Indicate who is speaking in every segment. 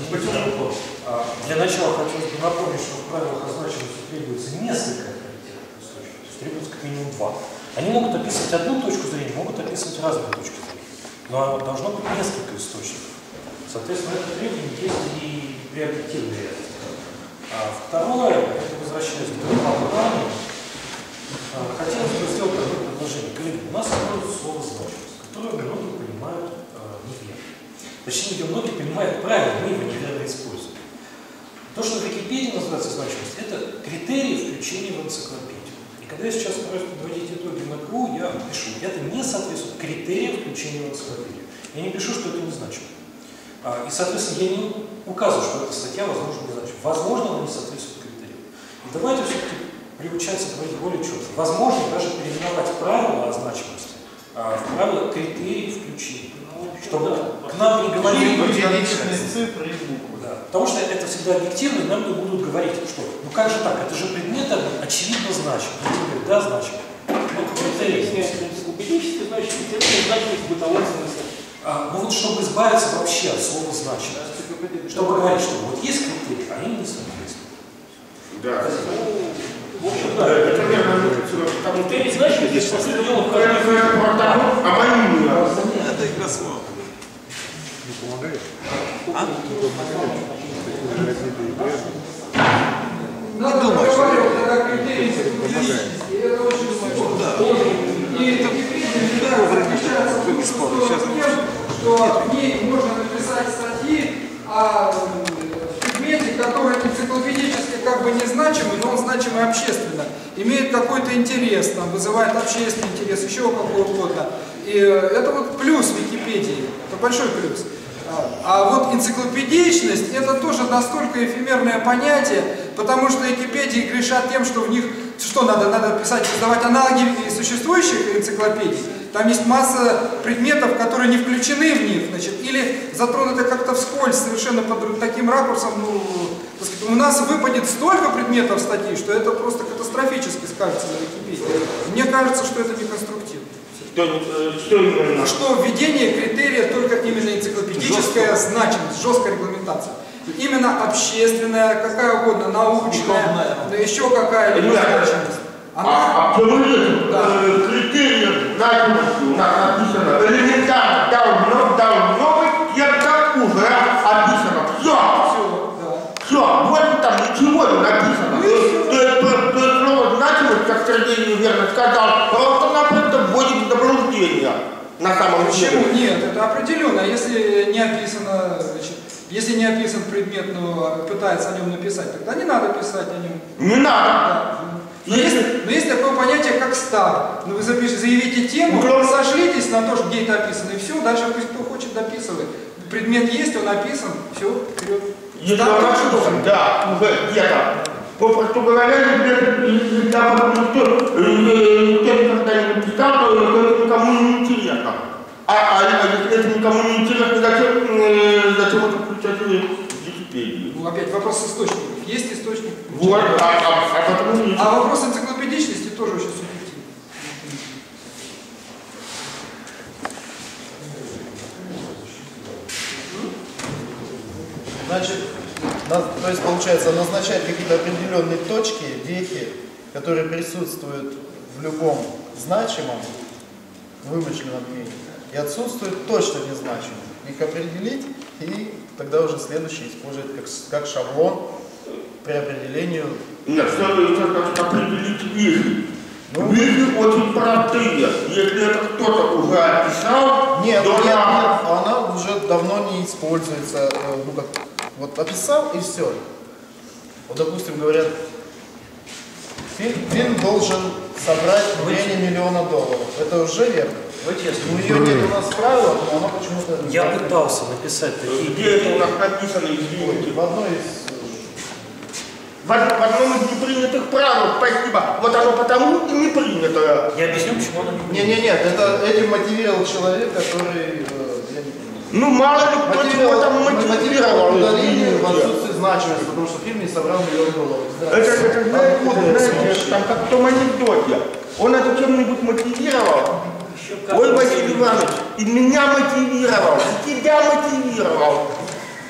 Speaker 1: Для начала хотелось бы напомнить, что в правилах о значимости требуется несколько авторитетных источников, то есть требуется как минимум два. Они могут описывать одну точку зрения, могут описывать разные точки зрения, но должно быть несколько источников. Соответственно, это требование есть и при объективной реальности. Второе, это возвращаясь к другому плану, хотелось бы сделать такое предложение. Коллеги, у нас используется слово «значимость», которое многие понимают неверно. Точнее, многие понимают правильно, мы его неверно используем. То, что в Википедии называется значимость, это критерии включения в энциклопедию. И когда я сейчас пытаюсь подводить итоги на ГРУ, я пишу, это не соответствует критериям включения в энциклопедию. Я не пишу, что это незначимо. И, соответственно, я не указываю, что эта статья, возможно, незначима. Возможно, она не соответствует критериям. И давайте все-таки приучаться говорить более четко. Возможно, даже переименовать правила о значимости в правила критерий включения. Чтобы к нам не говорили
Speaker 2: цифры и буквы.
Speaker 1: Да. Потому что это всегда объективно, и нам не будут говорить, что ну как же так, это же предмет очевидно значим. Да, значим.
Speaker 3: Энциклопедически значимость, это значимость в бытовом смысле.
Speaker 1: Ну вот чтобы избавиться вообще от слова значимость. Чтобы говорить, что вот есть критерии, а им не соответствуют.
Speaker 4: Да.
Speaker 3: В общем, да. Это верно. Критерий значимости, по сути дела,
Speaker 2: это игра слов.
Speaker 5: Не помогает?
Speaker 2: Не думаю, что это
Speaker 5: критерий энциклопедический, это очень сложно.
Speaker 6: Что в ней можно написать статьи о предмете, который энциклопедически как бы незначимый, но он значимый общественно, имеет какой-то интерес, там, вызывает общественный интерес, еще какой угодно. И это вот плюс Википедии, это большой плюс. А вот энциклопедичность это тоже настолько эфемерное понятие, потому что Википедии грешат тем, что в них что надо писать, создавать аналоги существующих энциклопедий. Там есть масса предметов, которые не включены в них, значит, или затронуты как-то вскользь, совершенно под таким ракурсом. Ну, так сказать, у нас выпадет столько предметов статьи, что это просто катастрофически скажется на Википедии. Мне кажется, что это не конструктивно. Что введение критерия только именно энциклопедическая значимость, жесткая регламентация. Именно общественная, какая угодно, научная, да еще какая-либо значимость.
Speaker 4: Критериев значимости у нас написано элементарно должно быть тем, как уже описано. Все, больше там ничего не написано. То есть слово значимость, как Сергей неверно сказал, просто-напросто вводит в заблуждение на самом деле.
Speaker 6: Почему? Нет, это определенно. Если не описано, значит, если не описан предмет, но пытается о нем написать, тогда не надо писать о нем.
Speaker 4: Не надо.
Speaker 6: Да. Но есть такое понятие, как стар. Ну, вы заявите тему, сошлитесь на то, где это описано, и все, дальше пусть кто хочет дописывает. Предмет есть, он описан, все, вперед.
Speaker 4: Если он описан, да, уже где-то. Попросту говоря, если никто никогда не написал, то это никому не интересно. А если это никому не интересно, зачем это включать в Википедию?
Speaker 6: Ну, опять вопрос источников. Есть источник?
Speaker 4: Вот,
Speaker 6: а вопрос энциклопедичности тоже очень субъективный.
Speaker 2: Значит, то есть получается назначать какие-то определенные точки, вехи, которые присутствуют в любом значимом, вымышленном мнении, и отсутствуют точно незначимым. Их определить и тогда уже следующий использовать как шаблон при определению.
Speaker 4: Нет, что значит определить вехи? Вехи очень простые. Если это кто-то уже описал,
Speaker 2: нет, она уже давно не используется. Ну, как, вот описал и все. Вот, допустим, говорят, фильм должен собрать $1 миллиона. Это уже верно. Ну, ее нет у нас в правилах, но она почему-то...
Speaker 1: Я пытался написать такие...
Speaker 4: Где это у нас написано, извините?
Speaker 2: В одной из...
Speaker 4: В одном из непринятых правил, спасибо. Вот оно потому и не принято.
Speaker 1: Я объясню, почему оно не принято.
Speaker 2: Нет, это этим мотивировал человек, который...
Speaker 4: Ну, мало ли кто чего там мотивировал.
Speaker 2: Удаление в отсутствии значимости, потому что фильм не собрал $1 миллион.
Speaker 4: Это знаете, там как в том анекдоте. Он это чем-нибудь мотивировал. Ой, Василий Иванович, и меня мотивировал, и тебя мотивировал.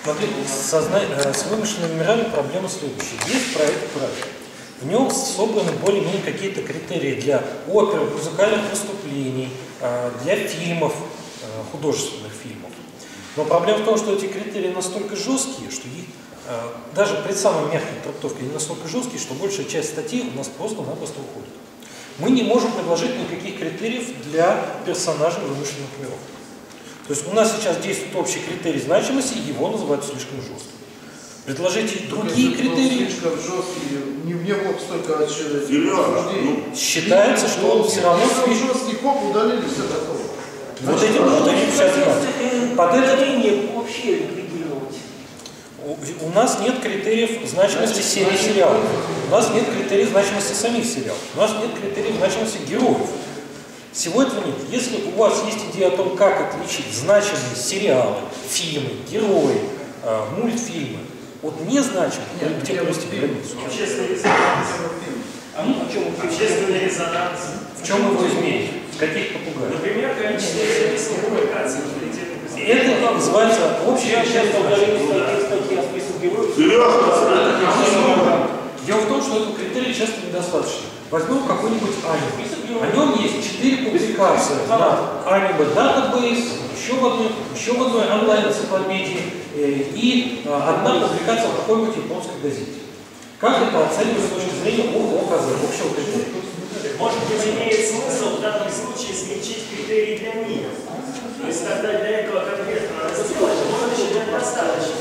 Speaker 1: Смотрите, с вымышленными номерами проблема следующая. Есть проект правил. В нем собраны более-менее какие-то критерии для опер, музыкальных выступлений, для фильмов, художественных фильмов. Но проблема в том, что эти критерии настолько жесткие, что их, даже при самой мягкой трактовке они настолько жесткие, что большая часть статей у нас просто-напросто уходит. Мы не можем предложить никаких критериев для персонажей вымышленных миров. То есть у нас сейчас действует общий критерий значимости, его называют слишком жестким. Предложите другие критерии.
Speaker 2: Слишком жесткий, не было бы столько
Speaker 4: Серьезно?
Speaker 1: Считается, что он все равно слишком
Speaker 2: жесткий коп удалили все готово.
Speaker 1: Вот этим вот они сейчас знают. Под это
Speaker 3: вообще ликвидировать.
Speaker 1: у нас нет критериев значимости серии сериалов. У нас нет критериев значимости самих сериалов. У нас нет критериев значимости героев. Всего этого нет. Если у вас есть идея о том, как отличить значимые сериалы, фильмы, герои, мультфильмы от незначимых, где провести границу?
Speaker 3: Общественный резонанс. Общественный резонанс.
Speaker 1: В чем его изменить? В каких попугаях?
Speaker 3: Например, количество независимых публикаций в авторитетных изданиях.
Speaker 1: Это называется общее
Speaker 3: Часто удаление статьи о списке героев.
Speaker 4: Серьезно?
Speaker 1: Дело в том, что этого критерия часто недостаточно. Возьмем какой-нибудь аниме. О нем есть 4 публикации на аниме Database, еще в одной онлайн-энциклопедии и одна публикация в какой-нибудь японской газете. Как это оценивать с точки зрения общего критерия?
Speaker 3: Может быть, имеет смысл в данном случае смягчить критерии для них. То есть, когда для этого конкретно надо сделать, можно считать достаточно.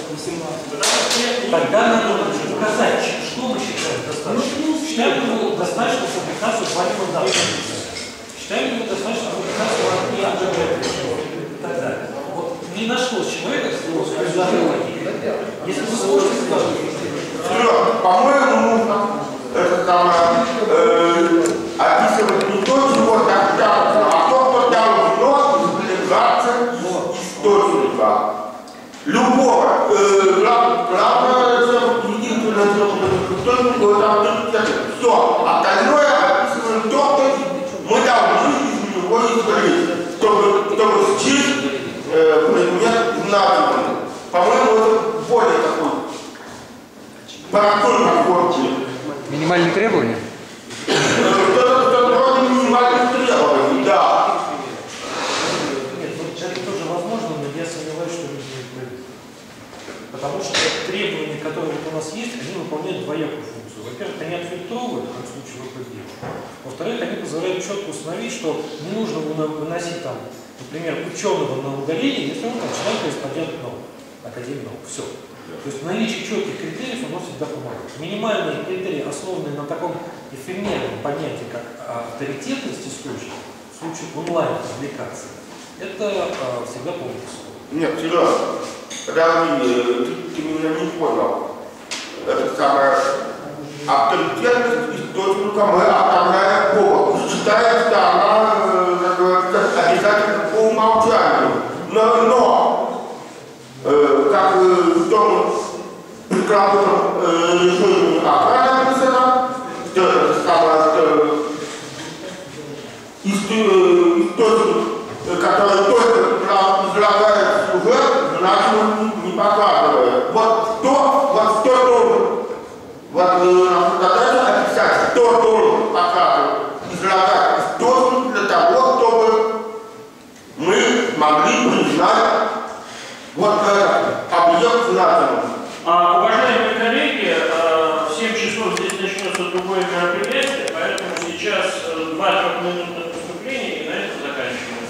Speaker 1: Тогда надо указать, что мы считаем достаточно. Считаем ли мы достаточно публикацию в аниме Database? Считаем ли мы достаточно публикацию в аниме и так далее. Вот не нашлось человека, кто предложил такие критерии. Если вы сможете сказать,
Speaker 4: Серьезно, по-моему, нужно это самое описывать не то, чего так тянут, а то, кто тянут вновь извлекаться из источника. Любого. Главное, единственное, что там все. Остальное описываем то, что мы должны из него извлечь, чтобы счесть предмет значимым. По-моему, это более такой парадокс комфортный.
Speaker 5: Минимальные требования?
Speaker 4: Что-то вроде минимальных требований, да.
Speaker 1: нет, ну, это тоже возможно, но я сомневаюсь, что люди не пройдут. Потому что требования, которые вот у нас есть, они выполняют двоякую функцию. Во-первых, они отфильтровывают, в том случае выпадение. Во-вторых, они позволяют четко установить, что не нужно выносить там, например, ученого на удаление, если он там член-корреспондент наук, Академии наук. Все. То есть наличие четких критериев оно всегда помогает. Минимальные критерии, основанные на таком эфемерном понятии, как авторитетность источника, в случае онлайн-публикации, это всегда полностью.
Speaker 4: Нет, серьезно. Ты меня не понял. Это самое авторитетность источника мы оставляем повод. Считается она обязательно по умолчанию. Но как в том прекрасном решении охраны написано, что это самое источник, который только излагает сюжет, значит не показывает. Вот кто должен, наша задача описать, кто должен показывать, излагать источник для того, чтобы мы могли признать вот этот объект значимым.
Speaker 3: Уважаемые коллеги, в 7 часов здесь начнется другое мероприятие, поэтому сейчас 2 трехминутных выступления и на этом заканчиваем.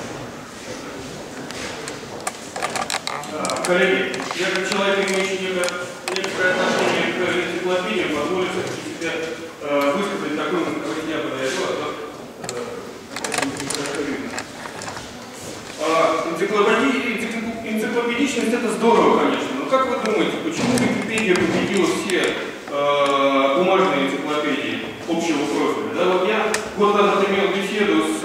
Speaker 3: Коллеги, я как человек, имеющий некоторое отношение к энциклопедии, позволю себе высказать такой, как я подойду, энциклопедичность это здорово, конечно, но как вы думаете, почему Википедия победила все бумажные энциклопедии общего профиля? Да, вот я год назад имел беседу с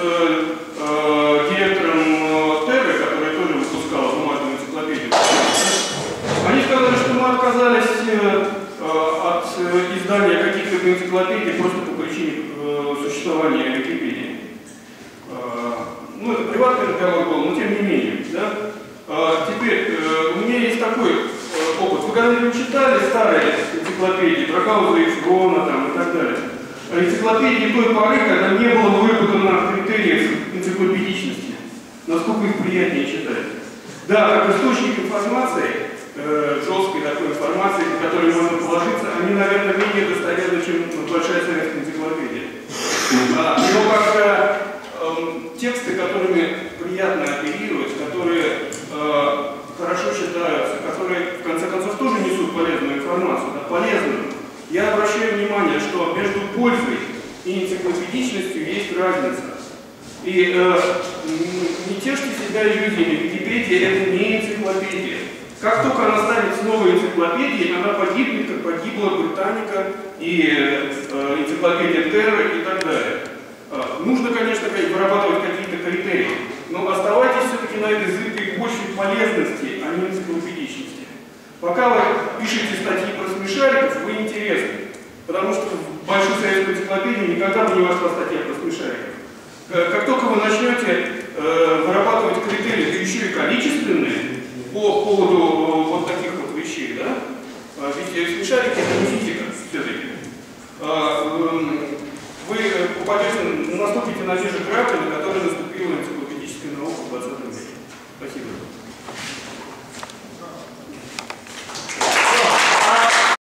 Speaker 3: директором Терры, который тоже выпускал бумажную энциклопедию. Они сказали, что мы отказались от издания каких-либо энциклопедий просто по причине существования Википедии. Ну, это приватный разговор был, но тем не менее. Да? Теперь, у меня есть такой вы читали старые энциклопедии, про Гауза и Фрона там, и так далее. Энциклопедии той поры, когда не было выработано критериев энциклопедичности. Насколько их приятнее читать. Да, как источник информации, жесткой такой информации, на которую можно положиться, они, наверное, менее достоверны, чем большая советская энциклопедия. Но как тексты, которыми приятно оперировать, которые хорошо читаются, которые, в конце концов, тоже несут полезную информацию, да, полезную. Я обращаю внимание, что между пользой и энциклопедичностью есть разница. И не тешьте себя иллюзиями, Википедия это не энциклопедия. Как только она станет новой энциклопедией, она погибнет, как погибла Британика и энциклопедия Терра и так далее. Нужно, конечно, вырабатывать какие-то критерии, но оставайтесь все-таки на этой зыбкой почве полезности, а не энциклопедичности. Пока вы пишете статьи про смешариков, вы интересны, потому что в большой советской энциклопедии никогда бы не вошла статья про смешариков. Как только вы начнете вырабатывать критерии, да еще и количественные, по поводу вот таких вот вещей, да, ведь смешарики это не физика все-таки. Вы попадете, наступите на те же грабли,